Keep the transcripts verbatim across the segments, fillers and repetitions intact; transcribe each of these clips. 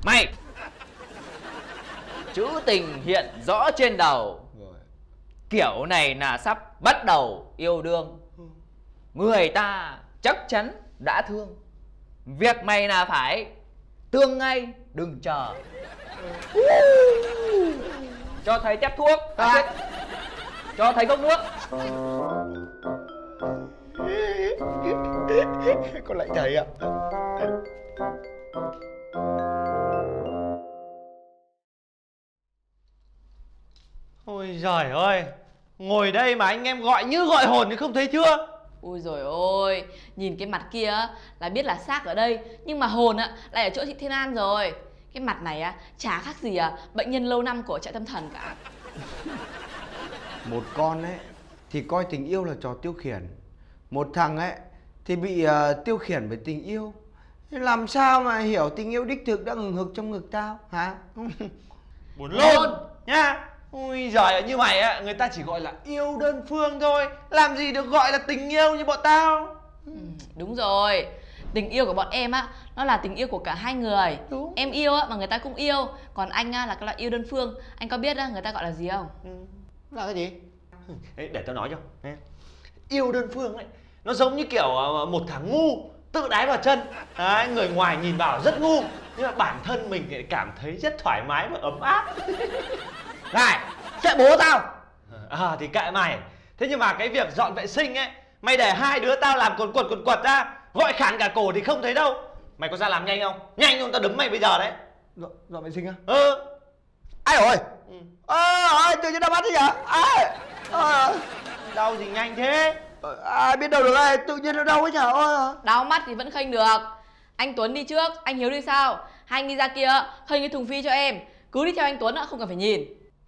Mày! Chữ tình hiện rõ trên đầu. Kiểu này là sắp bắt đầu yêu đương. Người ta chắc chắn đã thương. Việc mày là phải tương ngay, đừng chờ. Cho thầy tép thuốc. À. Cho thầy cốc nước. Con lại thầy ạ. Ôi giời ơi, ngồi đây mà anh em gọi như gọi hồn thì không thấy chưa? Ôi rồi ôi, nhìn cái mặt kia là biết là xác ở đây, nhưng mà hồn lại ở chỗ chị Thiên An rồi. Cái mặt này á chả khác gì à, bệnh nhân lâu năm của trại tâm thần cả. Một con ấy thì coi tình yêu là trò tiêu khiển. Một thằng ấy thì bị uh, tiêu khiển bởi tình yêu. Làm sao mà hiểu tình yêu đích thực đã ngừng hực trong ngực tao hả? Buồn lôn nhá. Ui giời, như mày á, người ta chỉ gọi là yêu đơn phương thôi. Làm gì được gọi là tình yêu như bọn tao. Ừ, đúng rồi. Tình yêu của bọn em á, nó là tình yêu của cả hai người. Đúng. Em yêu á, mà người ta cũng yêu. Còn anh á, là cái loại yêu đơn phương. Anh có biết á, người ta gọi là gì không? Ừ. Là cái gì? Để tao nói cho. Yêu đơn phương ấy, nó giống như kiểu một thằng ngu tự đái vào chân. Đấy, người ngoài nhìn vào rất ngu, nhưng mà bản thân mình thì cảm thấy rất thoải mái và ấm áp. Này, kệ bố tao. À thì kệ mày. Thế nhưng mà cái việc dọn vệ sinh ấy, mày để hai đứa tao làm quần quật quần quật ra, gọi khản cả cổ thì không thấy đâu. Mày có ra làm nhanh không? Nhanh không tao đấm mày bây giờ đấy. Dọn, dọn vệ sinh á? Ừ. Ai rồi? Ừ. À, tự nhiên đau mắt thế nhở? À, à. Đau gì nhanh thế? À, biết đâu được ai, tự nhiên nó đau ấy nhở? À. Đau mắt thì vẫn khênh được. Anh Tuấn đi trước, anh Hiếu đi sau. Hai anh đi ra kia khênh cái thùng phi cho em. Cứ đi theo anh Tuấn không cần phải nhìn.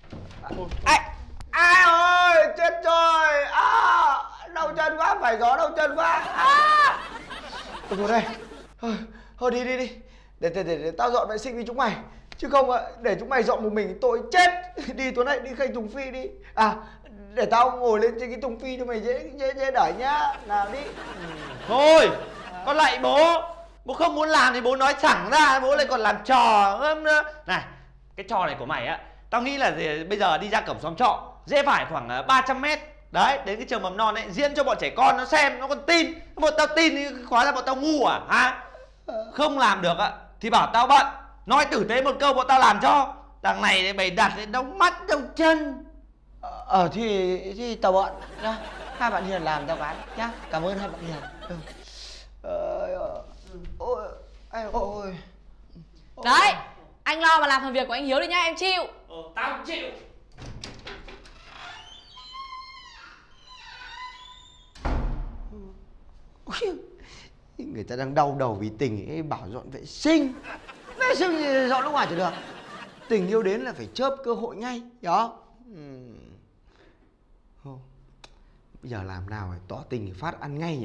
Ai, ai ơi, chết rồi. À, đau chân quá, phải gió đau chân quá. À. Thôi đây. Thôi, thôi đi đi đi. Để, để, để, để tao dọn vệ sinh với chúng mày. Chứ không để chúng mày dọn một mình tôi chết. Đi Tuấn ơi, đi khênh thùng phi đi. À, để tao ngồi lên trên cái thùng phi cho mày dễ dễ dễ đẩy nhá. Nào đi. Ừ. Thôi, con lạy bố. Bố không muốn làm thì bố nói thẳng ra, bố lại còn làm trò. Này, cái trò này của mày á, tao nghĩ là gì, bây giờ đi ra cổng xóm trọ, dễ phải khoảng ba trăm mét. Đấy, đến cái trường mầm non ấy, diễn cho bọn trẻ con nó xem, nó còn tin. Bọn tao tin thì hóa ra bọn tao ngu à, hả? Không làm được á, thì bảo tao bận. Nói tử tế một câu bọn tao làm cho. Đằng này mày đặt đến đau mắt, đau chân. Ờ, thì, thì tao bận nhá. Hai bạn Hiền làm tao cái nhá. Cảm ơn hai bạn Hiền. Ừ. Ờ, ôi, ôi, ôi. Đấy, anh lo mà làm phần việc của anh Hiếu đi nhá, em chịu. Ờ, tao chịu. Người ta đang đau đầu vì tình ấy, bảo dọn vệ sinh. Vệ sinh thì dọn lúc ngoài chỉ được. Tình yêu đến là phải chớp cơ hội ngay, hiểu không? Ừ. Bây giờ làm nào để tỏ tình thì phát ăn ngay nhỉ?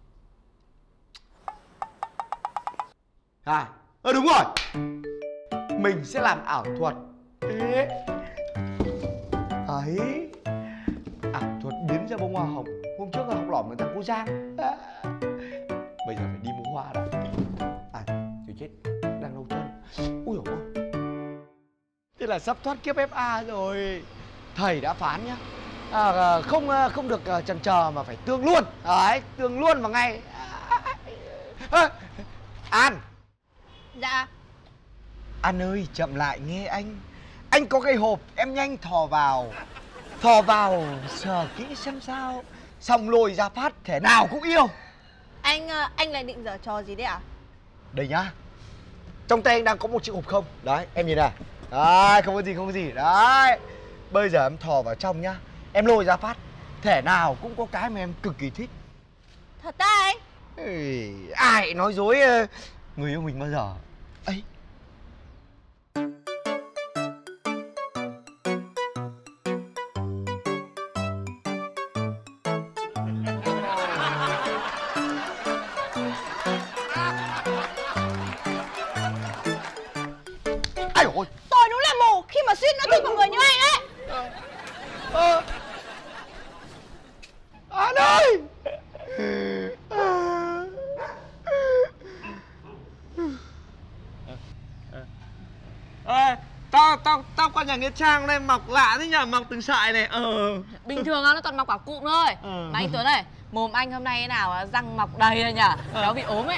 À, ờ đúng rồi. Mình sẽ làm ảo thuật. Ê. Ấy, ảo thuật biến ra bông hoa hồng. Hôm trước là học lỏm với thằng cô Giang. À. Bây giờ phải đi mua hoa đã. À, trời chết, đang đau chân. Ui dồi ôi. Thế là sắp thoát kiếp ép a rồi. Thầy đã phán nhá. À, không không được chần chờ mà phải tương luôn. Đấy, tương luôn vào ngay. À, An. Dạ. An ơi, chậm lại nghe anh. Anh có cái hộp, em nhanh thò vào. Thò vào, sờ kỹ xem sao. Xong lôi ra phát, thể nào cũng yêu. Anh anh lại định giở trò gì đấy à? Đây nhá. Trong tay anh đang có một chiếc hộp không. Đấy, em nhìn này. Đấy, không có gì, không có gì. Đấy. Bây giờ em thò vào trong nhá. Em lôi ra phát, thể nào cũng có cái mà em cực kỳ thích. Thật đấy anh? Ê, ai nói dối người yêu mình bao giờ. Ấy. Ai ôi. Tôi đúng là mù khi mà suýt nữa thích một người như anh ấy. Ờ. An ơi. cả nghĩa trang này mọc lạ thế nhỉ, mọc từng sợi này. Ờ. Bình thường nó toàn mọc quả cụm thôi. Ừ. Mà anh Tuấn này, mồm anh hôm nay thế nào răng mọc đầy rồi nhỉ? Nó bị ốm ấy.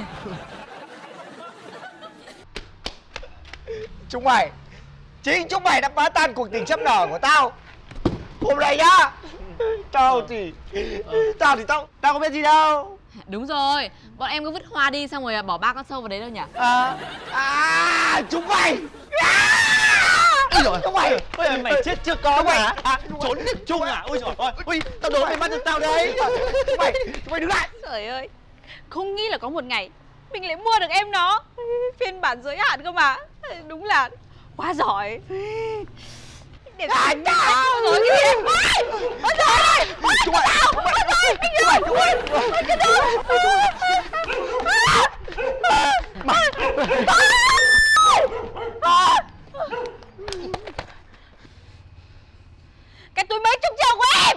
Chúng mày, chính chúng mày đã phá tan cuộc tình chớp nở của tao. Hôm nay nhá, tao thì tao thì tao tao có biết gì đâu. Đúng rồi, bọn em cứ vứt hoa đi xong rồi bỏ ba con sâu vào đấy đâu nhỉ? À, à chúng mày. Ôi giời, chúng mày, Ôi giời, mày chết chưa có mà. À, trốn được chung à? Ôi giời ơi, ôi, tao đố mày bắt được tao đấy. chúng mày, chúng mày đứng lại. Trời ơi, không nghĩ là có một ngày mình lại mua được em nó phiên bản giới hạn cơ mà. Đúng là quá giỏi. Để À, tao rồi cái gì em. Ôi trời ơi, chúng mày, chúng mày, chúng mày, chúng mày, cái túi mấy chục triệu của em.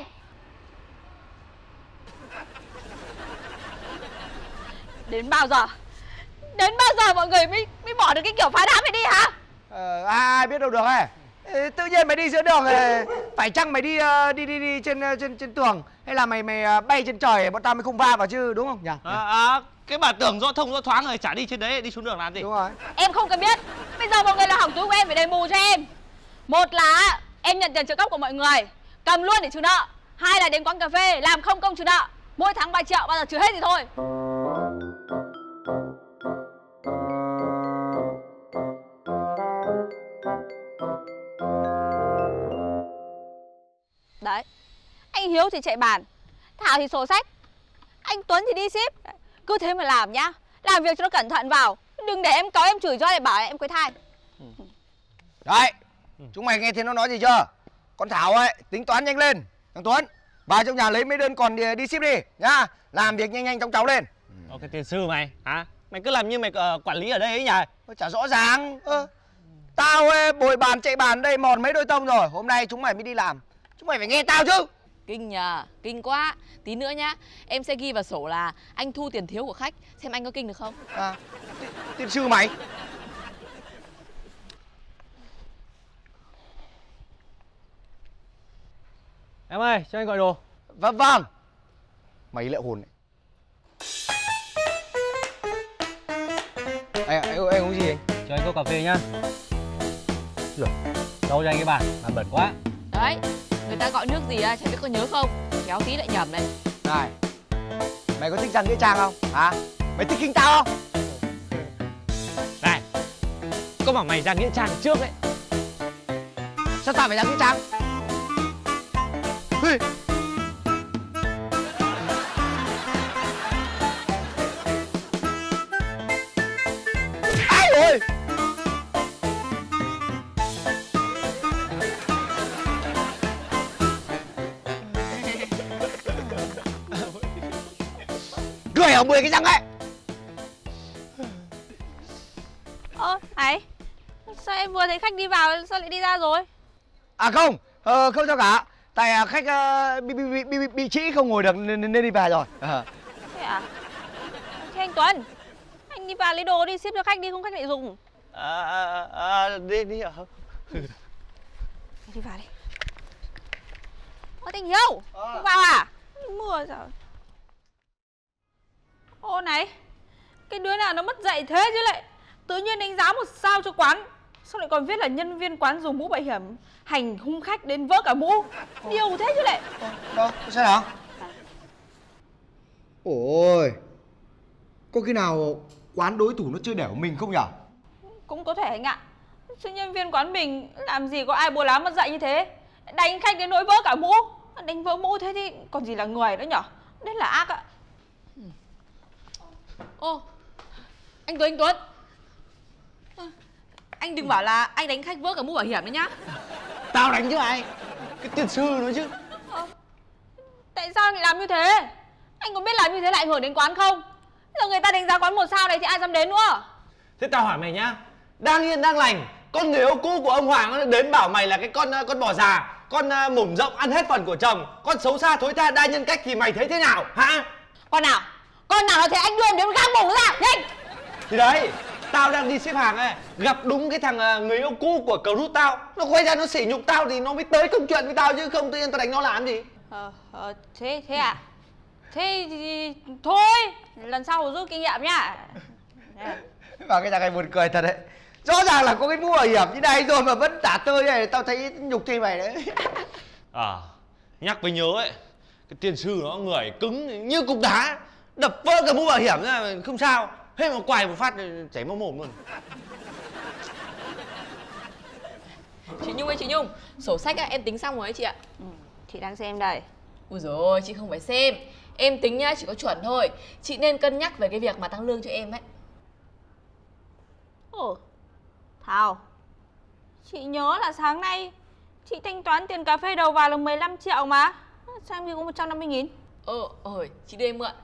Đến bao giờ Đến bao giờ mọi người mới mới bỏ được cái kiểu phá đám này đi hả? Ờ, ai biết đâu được ấy. Ê, tự nhiên mày đi giữa đường này, phải chăng mày đi uh, đi đi đi trên trên trên tường hay là mày mày uh, bay trên trời bọn tao mới không va vào chứ đúng không nhỉ? À, à, cái bà tưởng rõ thông rõ thoáng rồi, chả đi trên đấy, đi xuống đường làm gì? Đúng rồi. Em không cần biết. Bây giờ mọi người là hỏng túi của em phải đền bù cho em. Một là em nhận tiền trợ cấp của mọi người, cầm luôn để trừ nợ. Hai là đến quán cà phê làm không công trừ nợ, mỗi tháng ba triệu, bao giờ trừ hết thì thôi. Đấy, anh Hiếu thì chạy bàn, Thảo thì sổ sách, anh Tuấn thì đi ship. Cứ thế mà làm nhá, làm việc cho nó cẩn thận vào. Đừng để em có em chửi cho để bảo em quấy thai. Đấy, chúng mày nghe thấy nó nói gì chưa? Con Thảo ấy, tính toán nhanh lên. Thằng Tuấn, vào trong nhà lấy mấy đơn còn đi, đi ship đi nhá. Làm việc nhanh nhanh chóng chóng lên. Ô, cái tiền sư mày, hả? Mày cứ làm như mày uh, quản lý ở đây ấy nhỉ? Ôi, chả rõ ràng. Ơ, tao ấy, bồi bàn chạy bàn đây mòn mấy đôi tông rồi. Hôm nay chúng mày mới đi làm. Chúng mày phải nghe tao chứ. Kinh nhờ, kinh quá. Tí nữa nhá, em sẽ ghi vào sổ là anh thu tiền thiếu của khách, xem anh có kinh được không? À, tiên sư mày. Em ơi, cho anh gọi đồ. Vâng vâng. Mày lệ hồn này. Anh, anh, anh uống gì anh? Cho anh cốc cà phê nhá. Rồi. Đâu cho anh cái bàn, bàn bẩn quá. Đấy, người ta gọi nước gì á, chẳng biết có nhớ không? Khéo tí lại nhầm đấy. Này, mày có thích ra nghĩa trang không? Hả? Mày thích kinh tao không? Này, có bảo mày ra nghĩa trang trước đấy. Sao tao phải ra nghĩa trang? Ê! Ai ơi! Cười ở mười cái răng ấy. Ơ, này, sao em vừa thấy khách đi vào, sao lại đi ra rồi? À không, ờ, không sao cả. Tại à, khách uh, bị, bị, bị, bị, bị trĩ không ngồi được nên, nên đi về rồi. À. Thế à? Thế anh Tuấn, anh đi vào lấy đồ đi, ship cho khách đi, không khách lại dùng. À, à, à, đi đi à. Đi vào đi. Ơ, Tình Hiếu, không vào à? Mưa rồi. Ô này, cái đứa nào nó mất dạy thế chứ lại tự nhiên đánh giá một sao cho quán. Sao lại còn viết là nhân viên quán dùng mũ bảo hiểm hành hung khách đến vỡ cả mũ. Điều thế chứ lại. Đâu, sao hả? Ôi, có khi nào quán đối thủ nó chơi đẻo mình không nhở? Cũng có thể anh ạ. Chứ nhân viên quán mình làm gì có ai bố láo mất dạy như thế. Đánh khách đến nỗi vỡ cả mũ. Đánh vỡ mũ thế thì còn gì là người nữa nhở. Đấy là ác ạ. Ô, anh Tuấn, anh Tuấn. Anh đừng bảo là anh đánh khách vỡ cả mũ bảo hiểm đấy nhá. Tao đánh chứ ai? Cái tiền sư nói chứ. Ờ, tại sao anh lại làm như thế? Anh có biết làm như thế lại ảnh hưởng đến quán không? Giờ người ta đánh giá quán một sao này thì ai dám đến nữa. Thế tao hỏi mày nhá, đang yên đang lành, con người yêu cũ của ông Hoàng nó đến bảo mày là cái con con bò già, con mồm rộng ăn hết phần của chồng, con xấu xa thối tha đa nhân cách thì mày thấy thế nào hả? Con nào? Con nào nó thấy anh đưa em đến găng mồm ra, nhanh! Thì đấy, Tao đang đi xếp hàng ấy, gặp đúng cái thằng à, người yêu cũ của cờ rút tao. Nó quay ra nó sỉ nhục tao thì nó mới tới công chuyện với tao, chứ không tự nhiên tao đánh nó làm gì. Ờ, ờ thế thế à? Thế thì thôi, lần sau rút kinh nghiệm nhá. Và cái thằng này buồn cười thật đấy. Rõ ràng là có cái mũ bảo hiểm như này rồi mà vẫn tả tơi này, tao thấy nhục thêm mày đấy. À, nhắc với nhớ ấy, cái tiên sư nó người cứng như cục đá, đập vỡ cả mũ bảo hiểm ra không sao, hết mà quài một phát chảy máu mồm luôn. Chị Nhung ơi chị Nhung, sổ sách á, em tính xong rồi ấy chị ạ. Ừ, chị đang xem đây. Ui dồi ôi, chị không phải xem. Em tính nhá, chỉ có chuẩn thôi. Chị nên cân nhắc về cái việc mà tăng lương cho em ấy. Ồ, Thảo, chị nhớ là sáng nay chị thanh toán tiền cà phê đầu vào là mười lăm triệu mà. Sao em ghi có một trăm năm mươi nghìn? Ờ, ơi, chị đưa em mượn.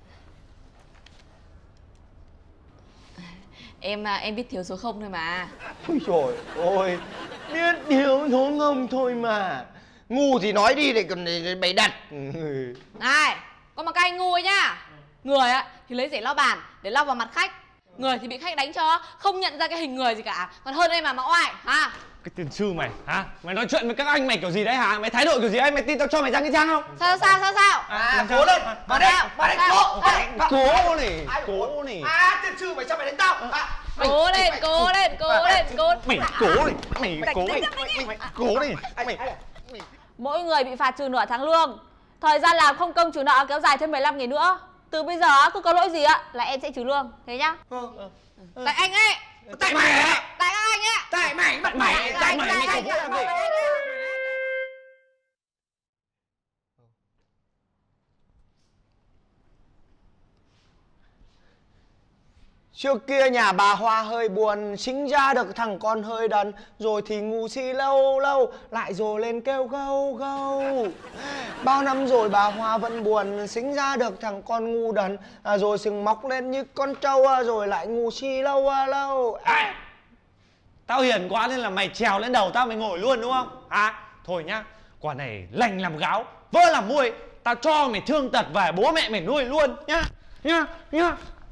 Em em biết thiếu số không thôi mà. Ôi trời ơi, biết điều thố ngông thôi mà. Ngu thì nói đi để còn bày đặt. Này, có mà các anh ngu ấy nhá. Người á thì lấy giấy lau bàn để lau vào mặt khách. Người thì bị khách đánh cho, không nhận ra cái hình người gì cả. Còn hơn em mà mà oai, hả? Cái tiên sư mày, hả? Mày nói chuyện với các anh mày kiểu gì đấy hả? Mày thái độ kiểu gì ấy? Mày tin tao cho mày ra cái trang không? Sao sao sao sao? À, cố lên, vào đây, vào đây, cố, Cố này, cố này. À, tiên sư mày sao mày đánh tao? Cố lên, cố lên, cố lên, cố. Mày cố này, mày cố này, mày cố này, mày. Mỗi người bị phạt trừ nửa tháng lương. Thời gian làm không công trừ nợ kéo dài thêm mười lăm ngày nữa. Từ bây giờ cứ có lỗi gì á là em sẽ trừ lương, thế nhá. Tại anh ấy. Tại mày á. Tại các anh ấy. Tại mày, bắt mày, tại mày, mày cổ vũ làm gì? Trước kia nhà bà Hoa hơi buồn, sinh ra được thằng con hơi đần, rồi thì ngu si lâu lâu, lại rồi lên kêu gâu gâu. Bao năm rồi bà Hoa vẫn buồn, sinh ra được thằng con ngu đần, à, rồi sừng mọc lên như con trâu, rồi lại ngu si lâu lâu. À. Tao hiền quá nên là mày trèo lên đầu tao mày ngồi luôn đúng không? À, thôi nhá, quả này lành làm gáo, vỡ làm muôi, tao cho mày thương tật về bố mẹ mày nuôi luôn nhá, nhá, nhá.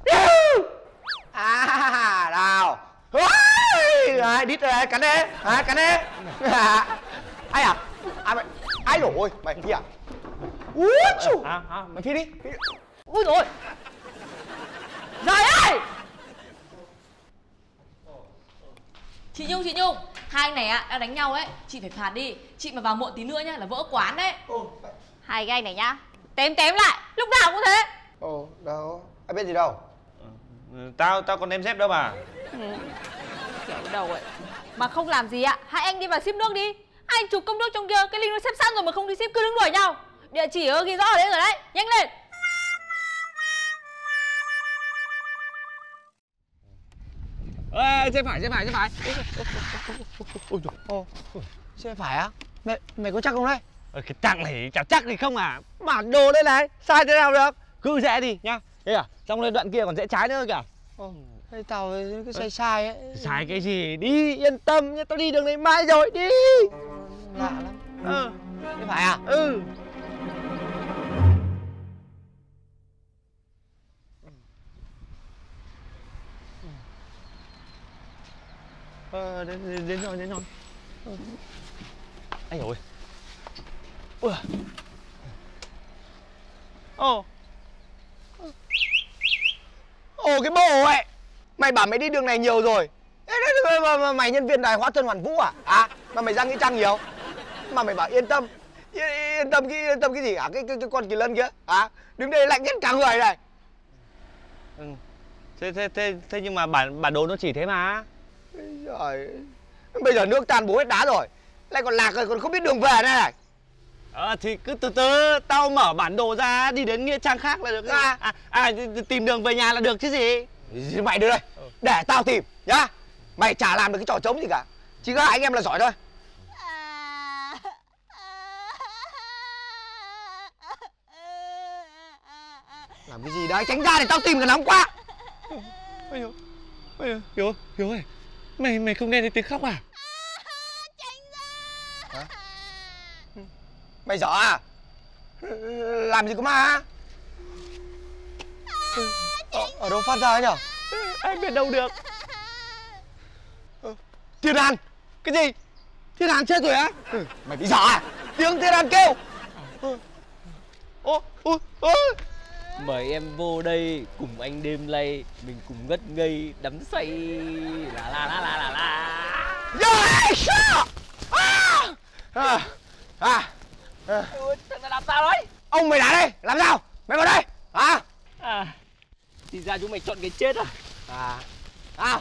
À, nào. Đấy, đít rồi, cắn đi, à, cắn đi. Ai à? À, mày, ai đổ ôi, mày phi à? Úi chú. À, à, Mày phi đi, phi đi. Ui dồi. Giời ơi. Chị Nhung, chị Nhung, hai anh này ạ đang đánh nhau ấy, chị phải phạt đi. Chị mà vào muộn tí nữa nhá là vỡ quán đấy. Hai cái anh này nhá, tém tém lại, lúc nào cũng thế. Ồ, đâu, ai biết gì đâu. Tao tao còn đem dép đâu mà. Ừ. Kiểu đầu ấy. Mà không làm gì ạ, hai anh đi vào ship nước đi. Hai anh chụp công nước trong kia, cái link nó xếp sẵn rồi mà không đi ship cứ đứng đuổi nhau. Địa chỉ ở ghi rõ ở đấy rồi đấy, nhanh lên. Ê, xe phải, xe phải, xe phải. Ôi trời, ô, xe phải á? Mày, mày có chắc không đấy? Ờ, cái tặng này chả chắc thì không à. Bản đồ đây này, sai thế nào được. Cứ rẽ đi nhá. Thế à, trong đây đoạn kia còn rẽ trái nữa kìa. Ồ, thế tao cứ sai sai ấy. Sai cái gì? Đi, yên tâm nhá, tao đi đường này mãi rồi, đi. Lạ lắm. Ừ. Thế phải à? Ừ. Ờ, đến, đến rồi, đến rồi. Anh ơi. Ui. Ồ. Ồ, cái bồ ấy. Mày bảo mày đi đường này nhiều rồi. Ê, mà, mà, mày nhân viên đài Hóa Thân Hoàn Vũ à? À, mà mày ra Nghĩa Trang nhiều. Mà mày bảo yên tâm. Yên, yên tâm cái yên tâm cái gì hả? Cái, cái, cái con kỳ lân kia. À, đứng đây lạnh nhất cả người này. Ừ. Thế, thế, thế, thế nhưng mà bản bản đồ nó chỉ thế mà. Trời, bây giờ nước tan bố hết đá rồi, lại còn lạc rồi, còn không biết đường về đây này. Ờ thì cứ từ từ, tao mở bản đồ ra đi đến nghĩa trang khác là được. À, à, à tìm đường về nhà là được chứ gì. Mày đưa đây, để tao tìm nhá. Mày chả làm được cái trò trống gì cả, chỉ có anh em là giỏi thôi. Làm cái gì đấy, tránh ra để tao tìm cái nóng quá. Ôi dồi, ôi dồi, Hiếu, Hiếu ơi, mày mày không nghe thấy tiếng khóc à? Hả? Mày dở à? Làm gì có ma? Ở, ở đâu phát ra ấy nhở? Ai biết đâu được. Thiên An. Cái gì? Thiên An chết rồi á? Ừ, mày bị dở à? Tiếng Thiên An kêu. Ô, ô, ô. Mời em vô đây cùng anh đêm nay, mình cùng ngất ngây đắm say la la la la la la. Yes! À! À! À! À! Ôi, thằng làm sao đấy? Ông mày đá đây, làm sao? Mày vào đây. Hả? À, thì ra chúng mày chọn cái chết à? À. À.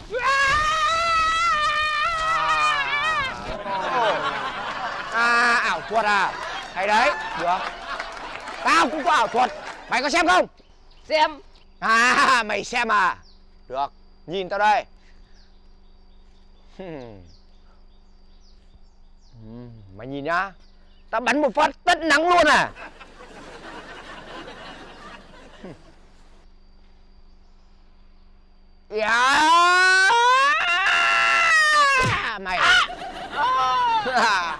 À, ảo thuật à? Hay đấy, được. Tao cũng có ảo thuật. Mày có xem không? Xem. À, mày xem à? Được, nhìn tao đây. Hmm. Hmm, mày nhìn nhá. Tao bắn một phát tất nắng luôn à? Yeah. Mày à.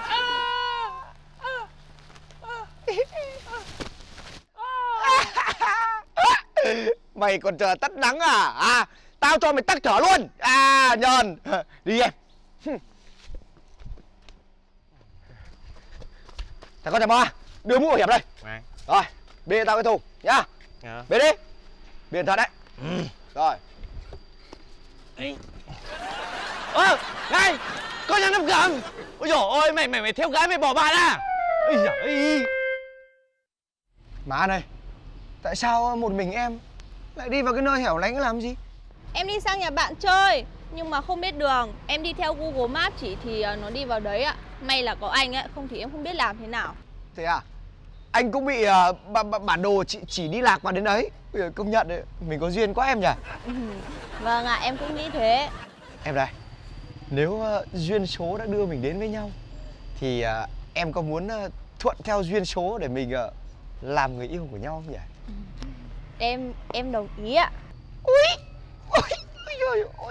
Mày còn chờ tắt nắng à? À, tao cho mày tắc thở luôn. À, nhờn. Đi em. Thằng con nhà ba, đưa mũ bảo hiểm đây. À. Rồi, bê tao cái thùng nhá. À. Bê đi. Bê thật đấy. Ừ. Rồi. Ơ, này, con nhà năm cầm. Ôi dồi ôi, mày mày mày theo gái mày bỏ bạn à? Ây giời. Má này, tại sao một mình em lại đi vào cái nơi hẻo lánh làm gì? Em đi sang nhà bạn chơi nhưng mà không biết đường. Em đi theo Google Maps chỉ thì nó đi vào đấy ạ. May là có anh ấy, không thì em không biết làm thế nào. Thế à? Anh cũng bị uh, b- b- bản đồ chỉ, chỉ đi lạc vào đến đấy. Công nhận đấy, mình có duyên quá em nhỉ? Ừ, vâng ạ, à, em cũng nghĩ thế. Em đây, nếu uh, duyên số đã đưa mình đến với nhau thì uh, em có muốn uh, thuận theo duyên số để mình uh, làm người yêu của nhau không nhỉ? Em em đồng ý ạ. Ui, ui, ui, ui,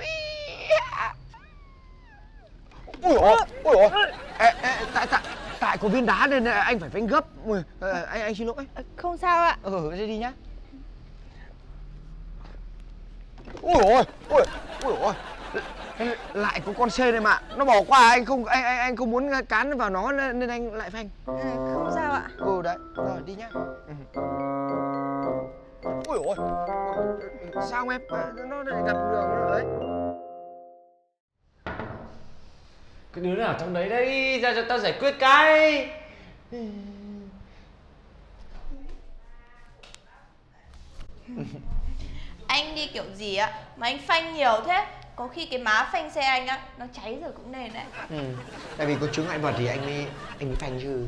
ui, ôi, ôi, ôi, ê, ê, tại tại tại có viên đá nên anh phải phanh gấp. Ui, anh anh xin lỗi. Không sao ạ. Ừ, đi đi nhá. Ui ôi, ui, ui ôi, lại có con sên này mà nó bỏ qua anh không anh anh anh không muốn cán vào nó nên anh lại phanh. Ừ, không sao ạ. Ừ đấy, rồi đi nhá. Ui ôi, sao em nó lại gặp đường nữa đấy. Cái đứa nào trong đấy đấy, ra cho tao giải quyết cái. Anh đi kiểu gì á mà anh phanh nhiều thế? Có khi cái má phanh xe anh á nó cháy rồi cũng nên đấy. Ừ, tại vì có chướng ngại vật thì anh mới anh mới phanh chứ.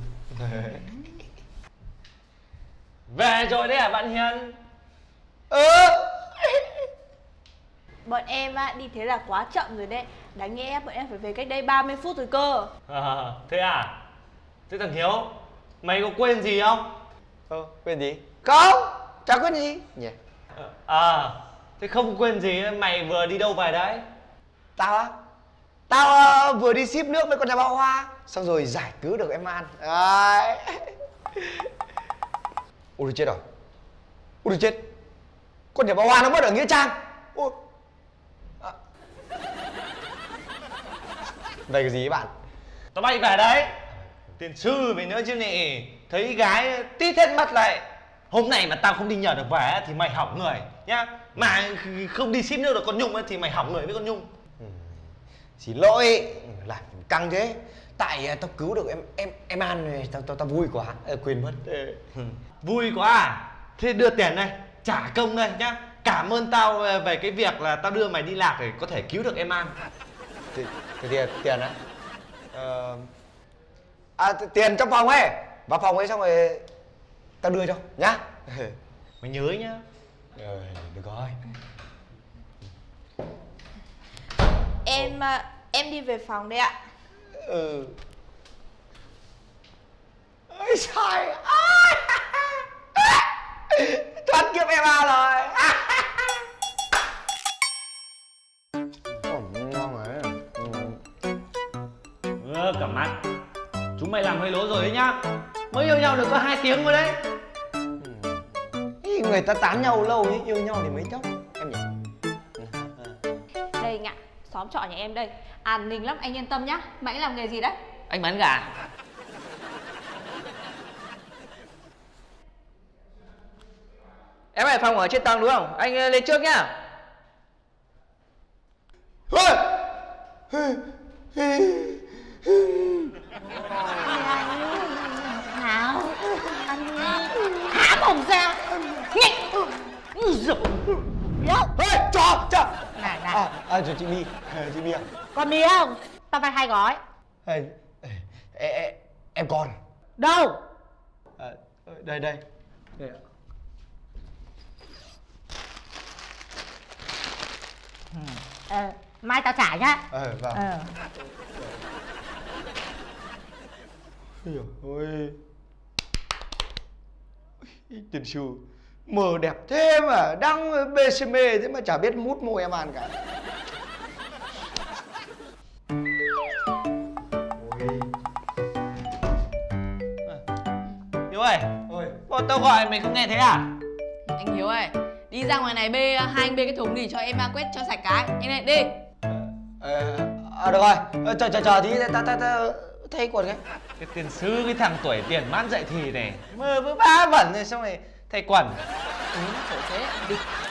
Về rồi đấy à bạn Hiền? Ừ. Bọn em á đi thế là quá chậm rồi đấy. Đáng nhẽ bọn em phải về cách đây ba mươi phút rồi cơ. À, thế à? Thế thằng Hiếu, mày có quên gì không? Ờ, quên gì? Không, chả quên gì nhỉ? À, thế không quên gì, mày vừa đi đâu về đấy? Tao á? Tao uh, vừa đi ship nước với con nhà bão hoa, xong rồi giải cứu được em An. Đấy. Ôi chết rồi. Ôi chết. Con nhà bão hoa nó mất ở Nghĩa Trang. Ôi. À. Về cái gì ấy bạn? Tao bay về đấy. Tiền sư mày nữa chứ nị. Thấy gái tít hết mắt lại. Hôm nay mà tao không đi nhờ được về thì mày hỏng người nhá. Mà không đi ship nước được con Nhung thì mày hỏng người với con Nhung. Ừ. Xin lỗi, làm căng thế. Tại tao cứu được em em em An này, tao tao tao vui quá, à, quên mất. Ừ. Vui quá à? Thế đưa tiền đây, trả công đây nhá. Cảm ơn tao về cái việc là tao đưa mày đi lạc để có thể cứu được em An. Thì, thì tiền tiền á? Ờ... À tiền trong phòng ấy, vào phòng ấy xong rồi tao đưa cho nhá. Mày nhớ nhá. Ờ, được rồi. Em em đi về phòng đây ạ. Ừ. Ôi trời ơi. Thoát kiếp em à rồi. Ồ, ngon rồi. Ừ, cả mặt. Chúng mày làm hơi lố rồi đấy nhá. Mới yêu nhau được có hai tiếng thôi đấy. Ý, người ta tán nhau lâu ấy, yêu nhau thì mấy chốc em nhỉ? Đây anh ạ, xóm trọ nhà em đây. An ninh lắm, anh yên tâm nhá. Mà anh làm nghề gì đấy? Anh bán gà. Em ở phòng ở trên tầng đúng không? Anh lên trước nhá. Nào, anh há mồm ra. Nhích. Đâu? Ê, cho, cho. Này, này. À, à, chị My, chị My à? Còn mì không? Tao phải hai gói. Ê, ê, ê, ê, em còn. Đâu? À, đây, đây. Đây ạ. Ờ, mai tao trả nhá. Ờ, vâng. Ờ. Ôi dồi ôi. Tiền sư mờ đẹp thế mà đang bê xê mê thế mà chả biết mút môi em ăn cả. Hiếu ơi, Ôi, Ôi, tao gọi mày không nghe thấy à? Anh Hiếu ơi, đi ra ngoài này bê hai anh bê cái thùng đi cho em quét cho sạch cái. Nhanh này đi. ờ, à, được rồi, ờ, chờ chờ chờ tí ta ta ta thay quần cái. Cái tiền sư, cái thằng tuổi tiền mãn dậy thì này, mơ vỡ ba vẩn rồi xong này thay quần. Ừ, khổ thế. Đi.